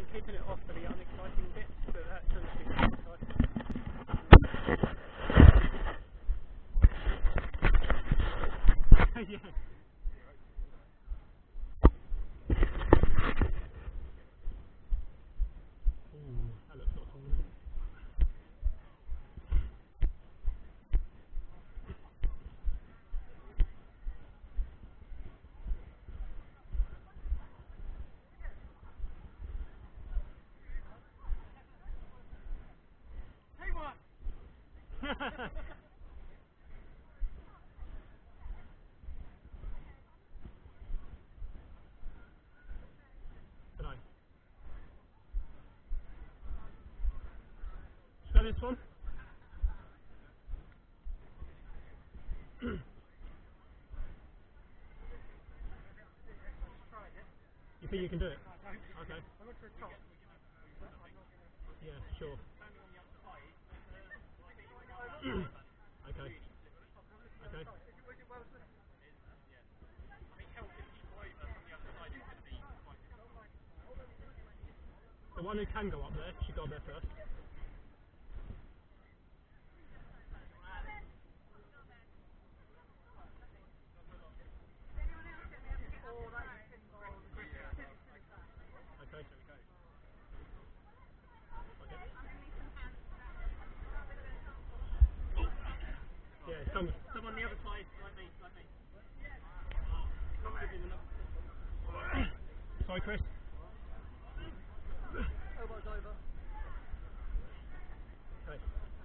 keeping it off for the unexciting bits, but that tends to be exciting. Yeah. Ooh, that looks like fun. Hey, what? Tonight. Should I this one? You think you can do it? Okay. Yeah, sure. Okay. Okay. The one who can go up there, she got there first. Okay. Yeah, some on the other side, like me. Sorry, Chris. Elbows over. Okay.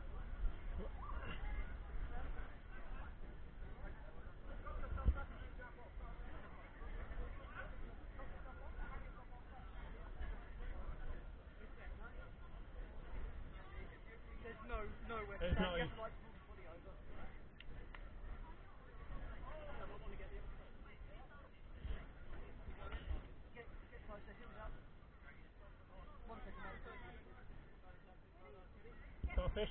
There's no. Starfish.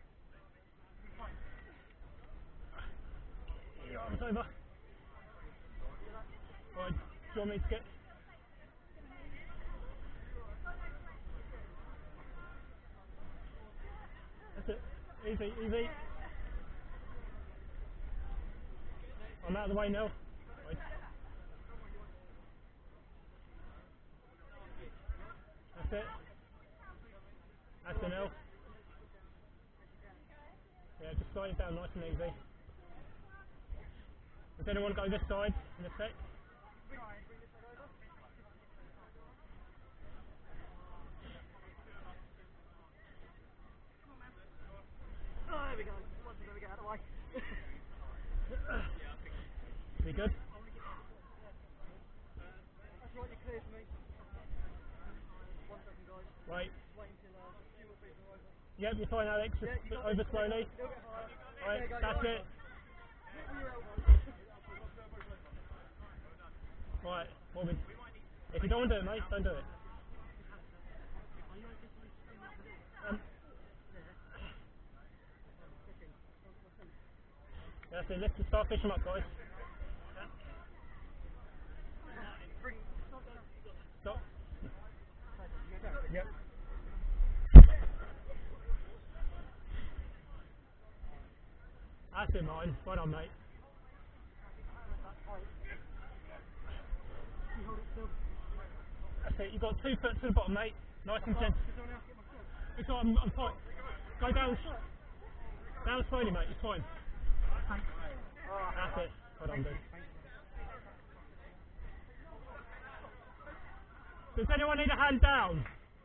Your arms over. Right, do you want me to get? That's it. Easy, easy. I'm out of the way now. Right. That's it. That's an L. Yeah, just slide it down nice and easy. Does anyone go this side in a sec? Oh, there we go. Once again, we get out of the way. Be good? That's right, you're clear for me. 1 second, guys. Right. Just wait until a few more people are over. Yep, you're fine, Alex. Just over slowly. A little bit higher. Right, There you go, that's you're it. over. Hit with your elbows. Right, what we, if you don't want to do it, mate, don't do it. That's it, let's just start fishing them up, guys. Stop. Yep. That's it, Martin. Well done, mate. That's it, you've got 2 foot to the bottom, mate. Nice and gentle. It's all right, I'm fine. Go down. Down slowly, mate, it's fine. That's it. Well done, dude. Does anyone need a hand down?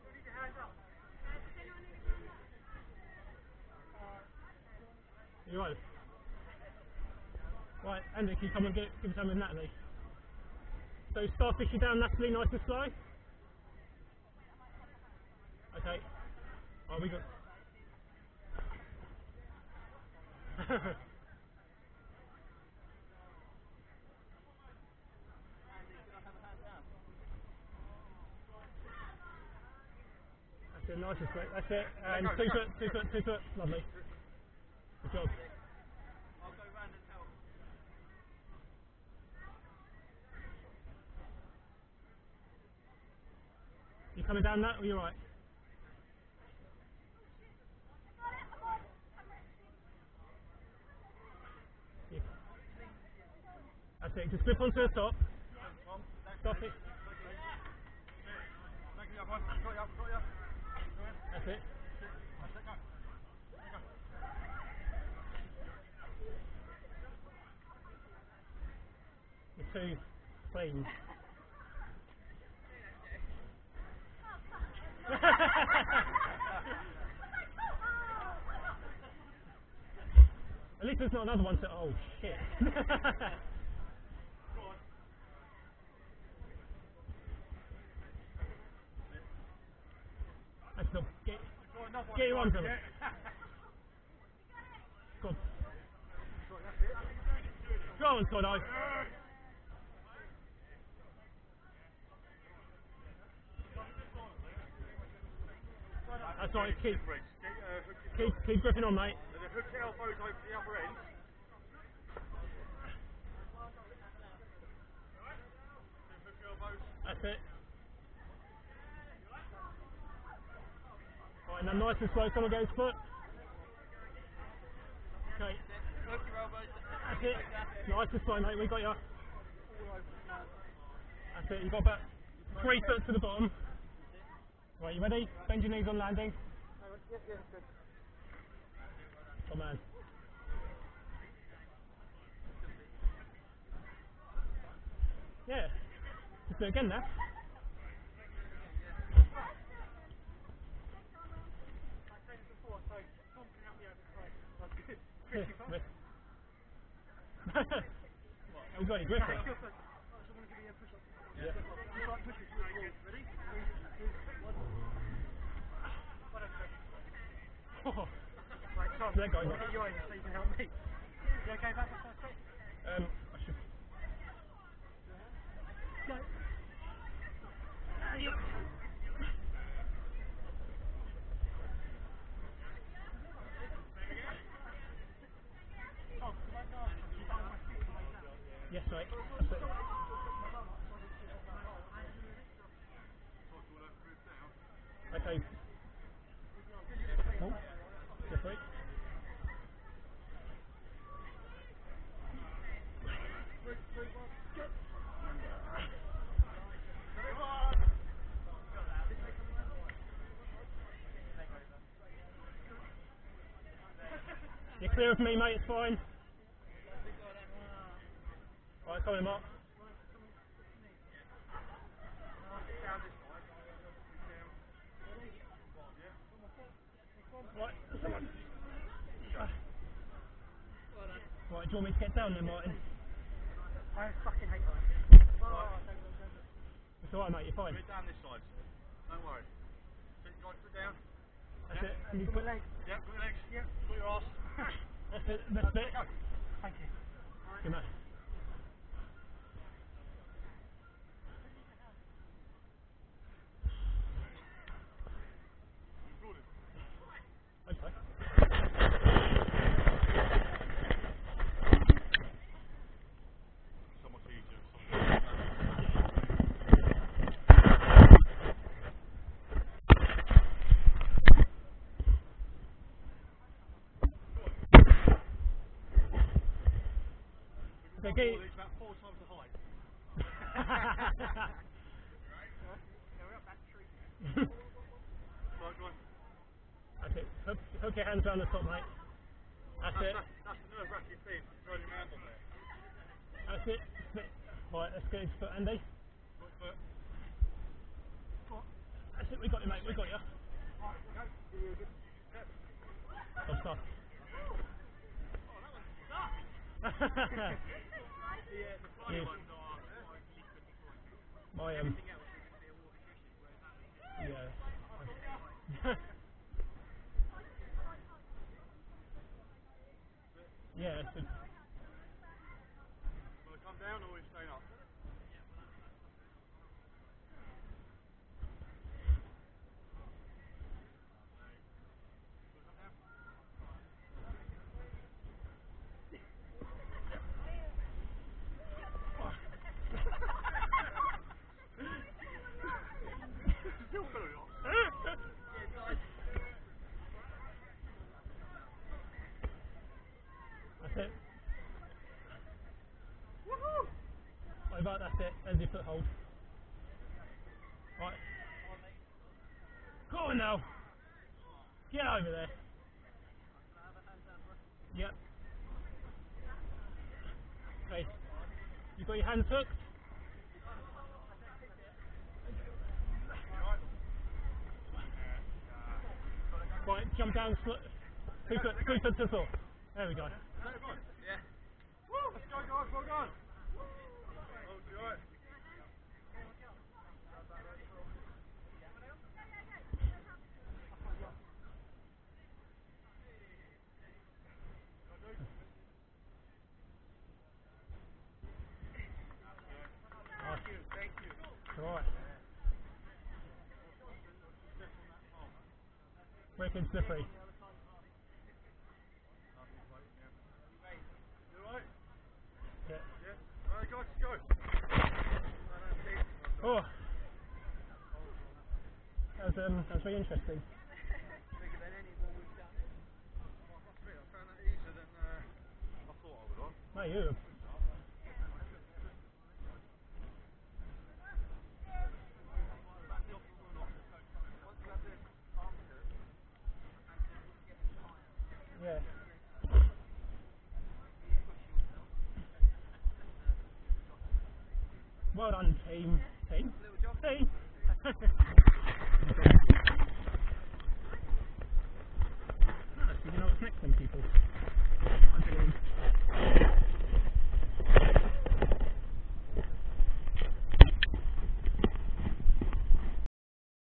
You right? Right, Andy, can you come and give us some with Natalie? So start fishing down, Natalie, nice and slow. Okay. Oh, we got. That's it, nice and slow. That's it. And 2 foot, 2 foot, 2 foot. Lovely. Good job. You coming down that or you right? Yeah. That's it, just grip onto the top. Stop it. That's it. You're too clean. At least there's not another one to. Oh shit. That's good. Get your arms on it. Good. Go on, Todd. That's right, keep gripping on, mate. Hook your elbows over the other end. That's it. Right, now nice and slow, someone goes foot. Okay. Hook your elbows. That's it. Nice and slow, mate, we got you. That's it, you've got about 3 foot to the bottom. Right, you ready? Bend your knees on landing. Yes, good. Come on. Yeah. Just do it again now. Here, grip. We've got your grip on. Yeah. Oh. Right, Tom, Let go. I'll get you over so you can help me. You okay back for first bit? I should. Go. Yes, mate. That's it. Okay. Oh. Yes, mate. You're clear of me, mate, it's fine. Right, come on, Mark. Right, come on. Right, do you want me to get down then, Martin? I fucking hate that. It's alright, mate, you're fine. Go down this side. Don't worry. Keep your foot down. That's it. And you've Put got your legs. Yep, put your legs. Yep. Put your arse. That's it, that's it. Go. Thank you. Good man. Okay. So much easier. Okay, get it. It's about 4 times the height. We're up that tree. Right, go on. That's it. Hook your hands around the top, mate. That's it. That's the nerve-wracking thing. Throwing your hand on there. That's it. Split. Right, let's get his foot, Andy. Foot. That's it, we got you, mate, we got you. Right, go. Yeah, good. Step. Stop, stop. The flying Yeah. ones are My everything else is going to be a water cushion, whereas that is yeah. Yeah, that's it. will it come down or are you staying up? There's your foothold. Right. Go on now. Get over there. Yep. Okay. You got your hands hooked? Right, jump down, 2 foot to the floor. There we go. Yeah. Woo! Let's go, guys. Well done. Oh, you alright? Thank you. Alright. Wicked slippery. You alright? Yeah. Yeah. Alright, guys, let's go. Oh. That was very interesting. Bigger than any ball we've done. I must admit, I found that easier than I thought I would have. Mate, you. Yeah. Well done, team.